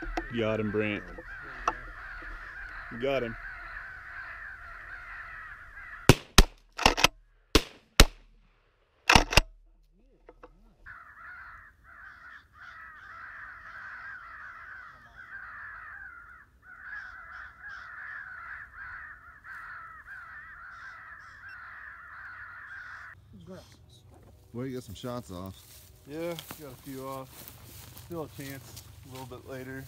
Got him, Brant. You got him. Well, you got some shots off. Yeah, got a few off. Still a chance a little bit later.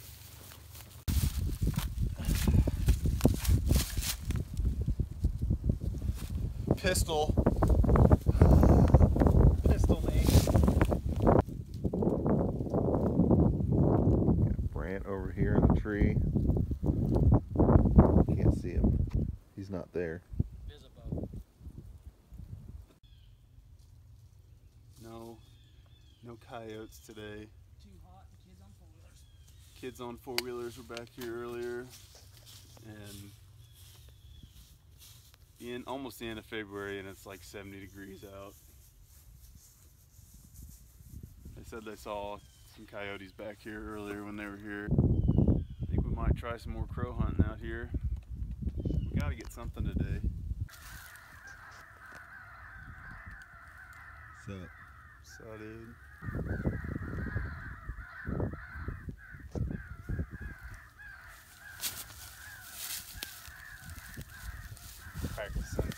Pistol. Pistol me. Got Brant over here in the tree. Can't see him. He's not there. No coyotes today. Too hot and kids on four-wheelers. Kids on four-wheelers were back here earlier, and almost the end of February, and it's like 70 degrees out. They said they saw some coyotes back here earlier when they were here. I think we might try some more crow hunting out here. We gotta get something today. So, dude. Practicing.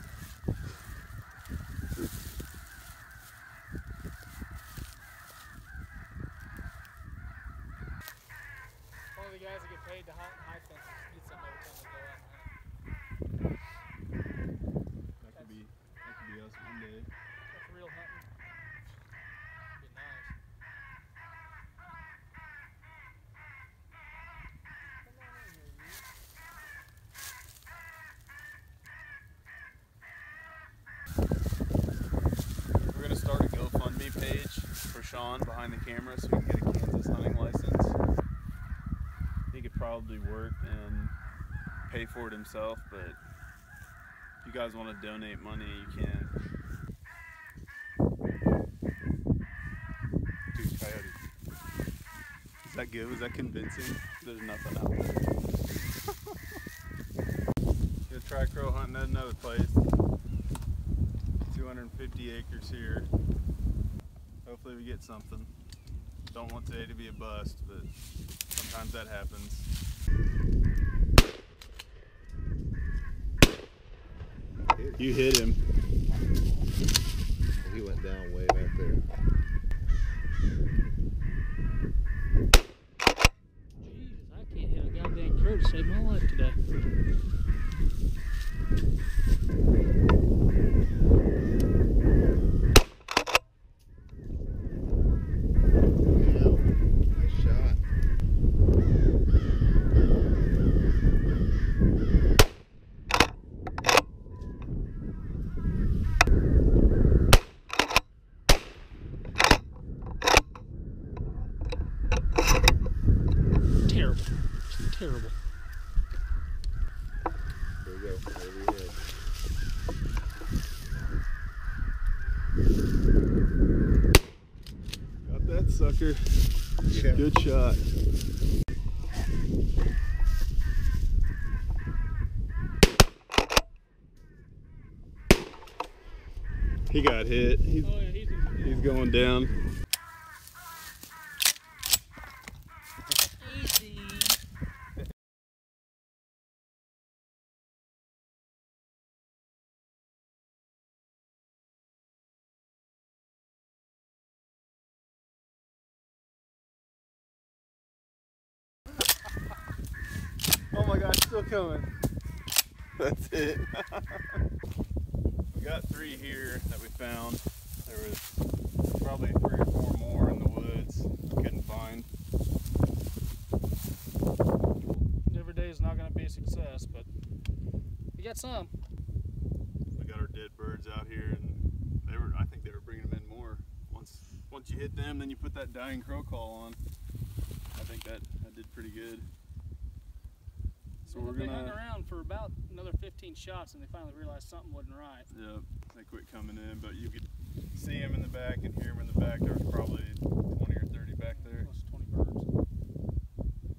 One of the guys that get paid to hunt and hide fences get something every time they go out and hunt. That could be us one day. That's real hunting. Be nice. Come on in here, you. We're gonna start a GoFundMe page for Sean behind the camera so we can get a Kansas hunting license. He could probably work and pay for it himself, but if you guys want to donate money, you can. Dude, coyote. Is that good? Was that convincing? There's nothing out there. Gonna try crow hunting at another place. 250 acres here. Hopefully we get something. Don't want today to be a bust, but sometimes that happens. You hit him. he went down way back there. Jesus, I can't hit a goddamn crow to save my life today. Nice shot. Terrible. Terrible. There we go. Over your head. Got that sucker. Yeah. Good shot. He got hit. He's going down. Easy. Oh my gosh, still coming. That's it. We got 3 here that we found. There was probably 3 or 4 more in the woods. Couldn't find. Every day is not going to be a success, but we got some. We got our dead birds out here, and I think they were bringing them in more. Once you hit them, then you put that dying crow call on. I think that did pretty good. So we're They hung gonna. around for about another 15 shots, and they finally realized something wasn't right. Yep, they quit coming in, but you could see them in the back and hear them in the back. There was probably 20 or 30 back there. Close to 20 birds.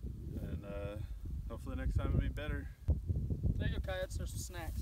Next time it'll be better. There you go, coyotes. There's some snacks.